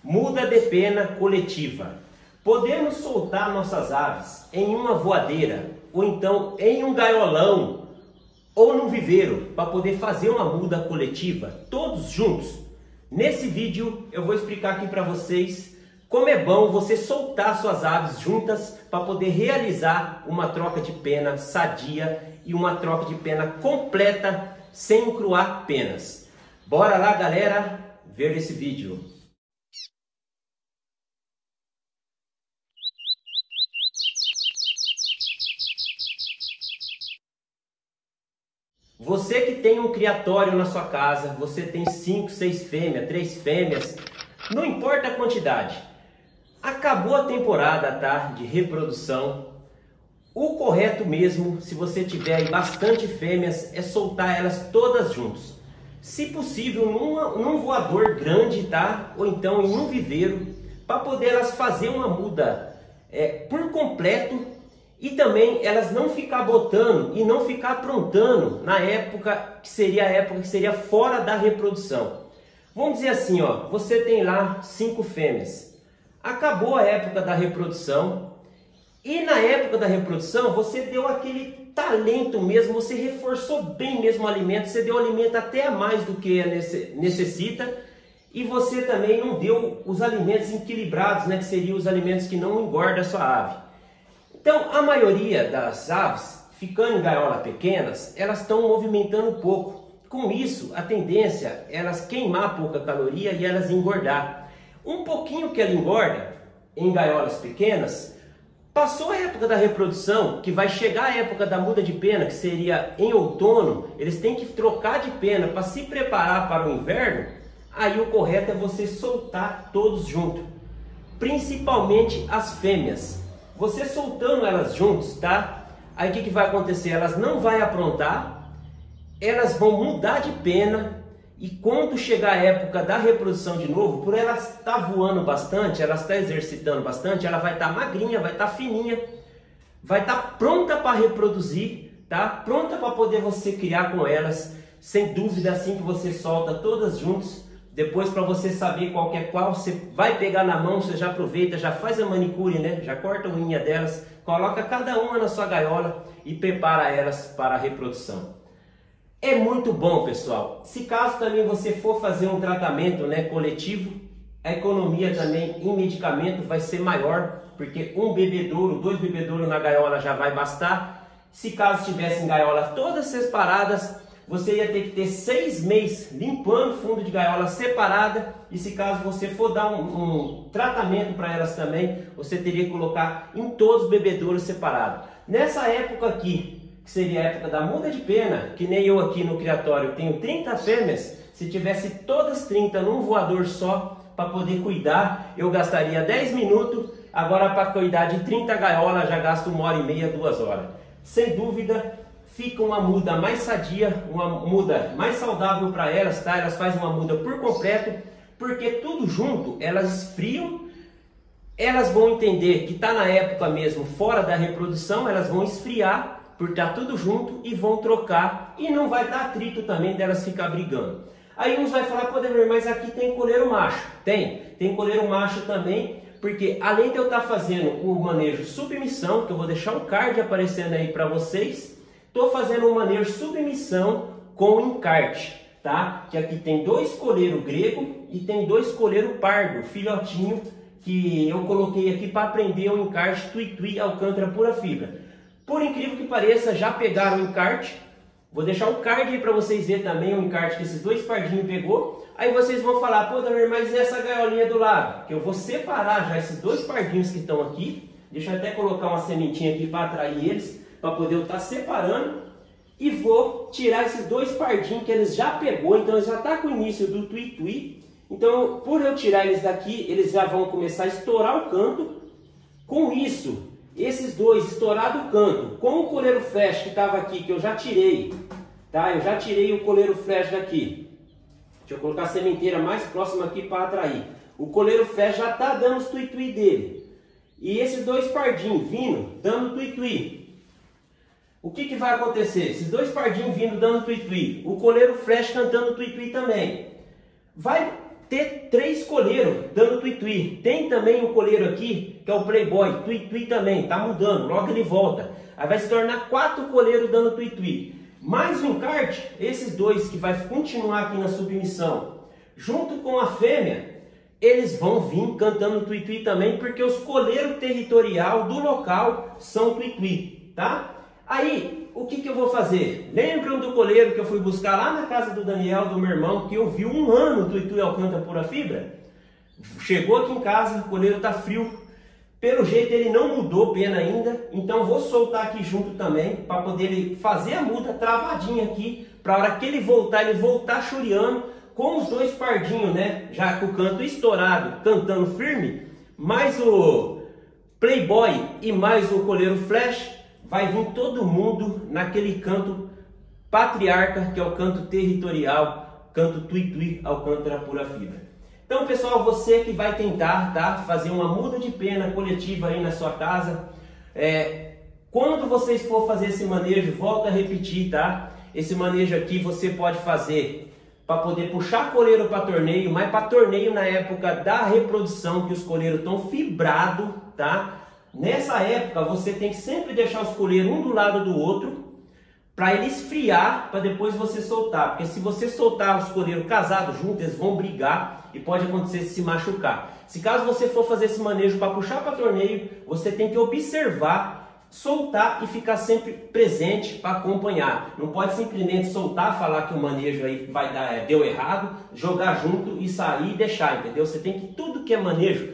Muda de pena coletiva. Podemos soltar nossas aves em uma voadeira, ou então em um gaiolão, ou num viveiro, para poder fazer uma muda coletiva, todos juntos. Nesse vídeo eu vou explicar aqui para vocês como é bom você soltar suas aves juntas para poder realizar uma troca de pena sadia e uma troca de pena completa sem encruar penas. Bora lá, galera, ver esse vídeo. Você que tem um criatório na sua casa, você tem 5, 6 fêmeas, 3 fêmeas, não importa a quantidade. Acabou a temporada, tá, de reprodução. O correto mesmo, se você tiver aí bastante fêmeas, é soltar elas todas juntas. Se possível, num voador grande, tá? Ou então em um viveiro, para poder elas fazer uma muda por completo. E também elas não ficar botando e não ficar aprontando na época que seria fora da reprodução. Vamos dizer assim, ó, você tem lá 5 fêmeas. Acabou a época da reprodução. E na época da reprodução você deu aquele talento mesmo, você reforçou bem mesmo o alimento, você deu alimento até a mais do que necessita. E você também não deu os alimentos equilibrados, né, que seriam os alimentos que não engordam a sua ave. Então, a maioria das aves, ficando em gaiolas pequenas, elas estão movimentando pouco. Com isso, a tendência é elas queimar pouca caloria e elas engordar. Um pouquinho que ela engorda em gaiolas pequenas, passou a época da reprodução, que vai chegar a época da muda de pena, que seria em outono, eles têm que trocar de pena para se preparar para o inverno. Aí o correto é você soltar todos juntos, principalmente as fêmeas. Você soltando elas juntos, tá? Aí o que vai acontecer? Elas não vão aprontar, elas vão mudar de pena, e quando chegar a época da reprodução de novo, por elas estar voando bastante, elas estar exercitando bastante, ela vai estar magrinha, vai estar fininha, vai estar pronta para reproduzir, tá? Pronta para poder você criar com elas, sem dúvida, assim que você solta todas juntas. Depois, para você saber qual que é qual, você vai pegar na mão, você já aproveita, já faz a manicure, né? Já corta a unha delas, coloca cada uma na sua gaiola e prepara elas para a reprodução. É muito bom, pessoal. Se caso também você for fazer um tratamento, né, coletivo, a economia também em medicamento vai ser maior, porque um bebedouro, 2 bebedouros na gaiola já vai bastar. Se caso tivesse em gaiola todas separadas, você ia ter que ter 6 meses limpando o fundo de gaiola separada. E se caso você for dar um tratamento para elas também, você teria que colocar em todos os bebedouros separados. Nessa época aqui, que seria a época da muda de pena, que nem eu aqui no criatório tenho 30 fêmeas, se tivesse todas 30 num voador só, para poder cuidar, eu gastaria 10 minutos. Agora, para cuidar de 30 gaiolas, já gasto 1h30, 2 horas. Sem dúvida, fica uma muda mais sadia, uma muda mais saudável para elas, tá? Elas fazem uma muda por completo, porque tudo junto, elas esfriam, elas vão entender que está na época mesmo, fora da reprodução, elas vão esfriar, por estar tudo junto, e vão trocar, e não vai dar atrito também delas ficar brigando. Aí uns vai falar, pô, Ademir, mas aqui tem coleiro macho. Tem coleiro macho também, porque além de eu estar fazendo o manejo submissão, que eu vou deixar o card aparecendo aí para vocês, estou fazendo um manejo submissão com encarte, tá? Que aqui tem 2 coleiros grego e tem 2 coleiros pardo, filhotinho, que eu coloquei aqui para aprender o encarte Tuitui Alcântara Pura Fibra. Por incrível que pareça, já pegaram o encarte. Vou deixar o card aí para vocês verem também o encarte que esses 2 pardinhos pegou. Aí vocês vão falar, pô, Ademir, mas e essa gaiolinha do lado? Que eu vou separar já esses 2 pardinhos que estão aqui. Deixa eu até colocar uma sementinha aqui para atrair eles, para poder eu estar separando. E vou tirar esses 2 pardinhos que eles já pegou, então já está com o início do tuitui. Então, por eu tirar eles daqui, eles já vão começar a estourar o canto. Com isso, esses 2 estourados o canto, com o coleiro flash que estava aqui, que eu já tirei, tá? Eu já tirei o coleiro flash daqui. Deixa eu colocar a sementeira mais próxima aqui para atrair. O coleiro flash já está dando os tuitui dele. E esses 2 pardinhos vindo, dando tuitui. O que vai acontecer? Esses 2 pardinhos vindo dando tuitui, o coleiro flash cantando tuitui também. Vai ter 3 coleiros dando tui-tui. Tem também um coleiro aqui, que é o Playboy, tui-tui também, tá mudando, logo ele volta. Aí vai se tornar 4 coleiros dando tui-tui. Mais um encarte, esses 2 que vai continuar aqui na submissão, junto com a fêmea, eles vão vir cantando tui-tui também, porque os coleiros territorial do local são tui-tui, tá? Aí, o que eu vou fazer? Lembram do coleiro que eu fui buscar lá na casa do Daniel, do meu irmão, que eu vi 1 ano tui-tui Alcântara Pura Fibra? Chegou aqui em casa, o coleiro tá frio, pelo jeito ele não mudou pena ainda, então vou soltar aqui junto também, para poder ele fazer a muda travadinha aqui, para a hora que ele voltar churiando, com os 2 pardinhos, né? Já com o canto estourado, cantando firme, mais o Playboy e mais o coleiro Flash, vai vir todo mundo naquele canto patriarca, que é o canto territorial, canto tui-tui Alcântara Pura Fibra. Então, pessoal, você que vai tentar, tá, fazer uma muda de pena coletiva aí na sua casa, quando vocês for fazer esse manejo, volta a repetir, tá? Esse manejo aqui você pode fazer para poder puxar coleiro para torneio, mas para torneio na época da reprodução, que os coleiros estão fibrados, tá? Nessa época você tem que sempre deixar os coleiros um do lado do outro, para ele esfriar, para depois você soltar. Porque se você soltar os coleiros casados juntos, eles vão brigar e pode acontecer de se machucar. Se caso você for fazer esse manejo para puxar para torneio, você tem que observar, soltar e ficar sempre presente para acompanhar. Não pode simplesmente soltar, falar que o manejo aí vai dar, deu errado, jogar junto e sair e deixar, entendeu? Você tem que, tudo que é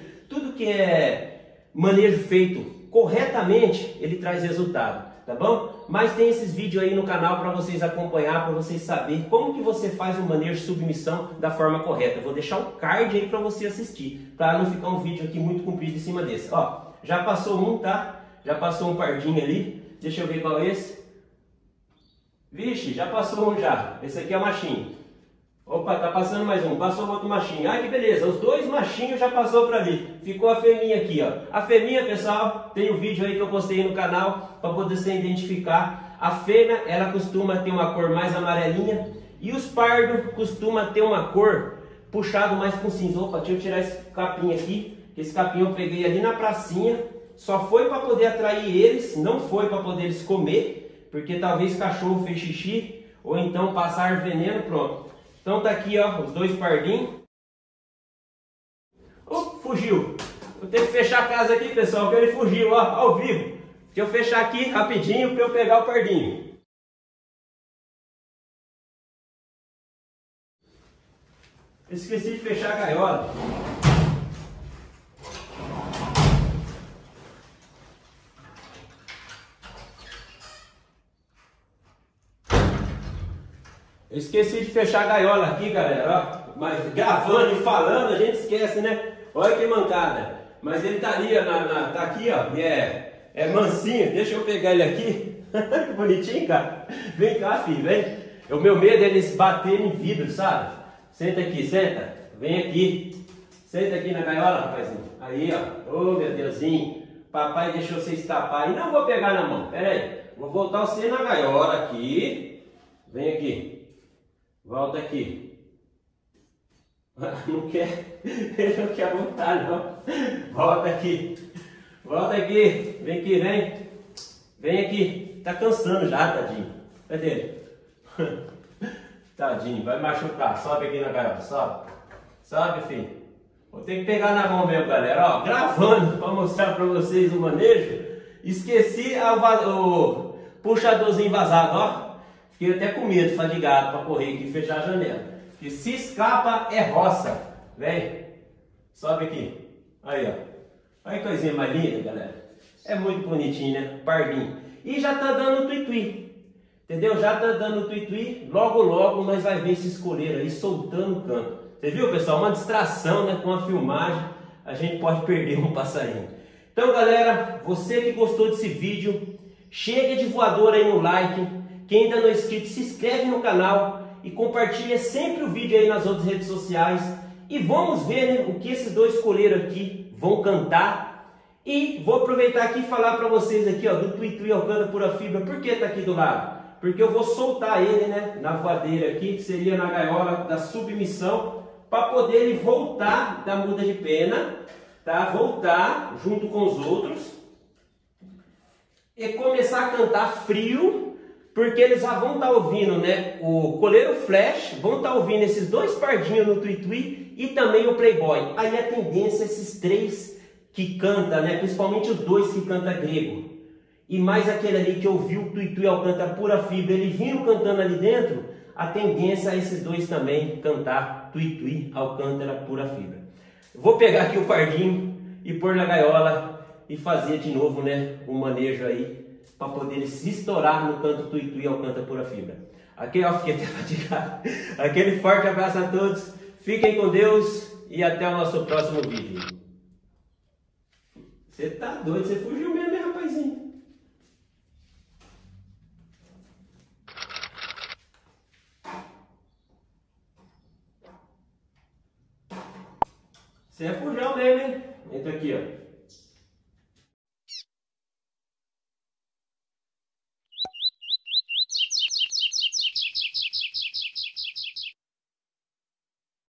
manejo feito corretamente, ele traz resultado, tá bom? Mas tem esses vídeos aí no canal para vocês acompanhar, para vocês saberem como que você faz o manejo de submissão da forma correta. Eu vou deixar um card aí para você assistir, para não ficar um vídeo aqui muito comprido em cima desse. Ó, já passou um, tá? Já passou um pardinho ali. Deixa eu ver qual é esse. Vixe, já passou um já. Esse aqui é o machinho. Opa, tá passando mais um. Passou outro machinho. Ai, que beleza. Os 2 machinhos já passou para ali. Ficou a fêmea aqui, ó. A fêmea, pessoal, tem um vídeo aí que eu postei no canal para poder você identificar. A fêmea, ela costuma ter uma cor mais amarelinha. E os pardos costumam ter uma cor puxado mais com cinza. Opa, deixa eu tirar esse capim aqui. Esse capim eu peguei ali na pracinha. Só foi para poder atrair eles, não foi para poder eles comer, porque talvez cachorro fez xixi, ou então passar veneno, pronto. Então tá aqui, ó, os 2 pardinhos. Fugiu. Vou ter que fechar a casa aqui, pessoal, porque ele fugiu, ó, ao vivo. Deixa eu fechar aqui rapidinho para eu pegar o pardinho. Esqueci de fechar a gaiola. Eu esqueci de fechar a gaiola aqui, galera, ó. Mas gravando e falando, a gente esquece, né? Olha que mancada. Mas ele tá ali, ó, tá aqui, ó. E é mansinho. Deixa eu pegar ele aqui. Que bonitinho, cara. Vem cá, filho, vem. O meu medo é eles baterem em vidro, sabe? Senta aqui, senta. Vem aqui. Senta aqui na gaiola, rapazinho. Aí, ó. Ô, meu Deusinho. Papai deixou você escapar. E não vou pegar na mão. Pera aí. Vou voltar você na gaiola aqui. Vem aqui. Volta aqui. Não quer? Ele não quer voltar, não. Volta aqui. Volta aqui. Vem aqui, vem. Vem aqui. Tá cansando já, tadinho. Cadê ele? Tadinho, vai machucar. Sobe aqui na gaiola, sobe. Sobe, filho. Vou ter que pegar na mão mesmo, galera. Ó, gravando para mostrar para vocês o manejo. Esqueci o puxadorzinho vazado, ó. Fiquei até com medo, fadigado, para correr aqui e fechar a janela. Porque se escapa é roça. Vem. Sobe aqui. Aí, ó. Olha que coisinha mais linda, galera. É muito bonitinho, né? Pardinho. E já tá dando tui-tui. Entendeu? Já tá dando tui-tui. Logo, logo nós vai ver esses coleiros aí soltando o canto. Você viu, pessoal? Uma distração, né? Com a filmagem, a gente pode perder um passarinho. Então, galera, você que gostou desse vídeo, chega de voador aí no like. Quem ainda não é inscrito, se inscreve no canal e compartilha sempre o vídeo aí nas outras redes sociais. E vamos ver, né, o que esses 2 coleiros aqui vão cantar. E vou aproveitar aqui e falar para vocês aqui, ó, do tui-tui Alcântara Pura Fibra. Por que tá aqui do lado? Porque eu vou soltar ele, né, na voadeira aqui, que seria na gaiola da submissão, para poder ele voltar da muda de pena, tá? Voltar junto com os outros e começar a cantar frio, porque eles já vão estar ouvindo, né? O coleiro Flash, vão estar ouvindo esses dois pardinhos no Tui-Tui e também o Playboy. Aí a tendência é esses três que cantam, né? Principalmente os dois que cantam grego. E mais aquele ali que ouviu o Tui-Tui Alcântara Pura Fibra, ele vindo cantando ali dentro, a tendência é esses dois também cantar Tui-Tui Alcântara Pura Fibra. Vou pegar aqui o pardinho e pôr na gaiola e fazer de novo, né, um manejo aí para poder ele se estourar no canto Tui-Tui Alcântara Pura Fibra. Aqui, ó, fiquei até fatigado. Aquele forte abraço a todos, fiquem com Deus e até o nosso próximo vídeo. Você tá doido, você fugiu mesmo, hein, rapazinho? Você é fujão mesmo, hein? Entra aqui, ó.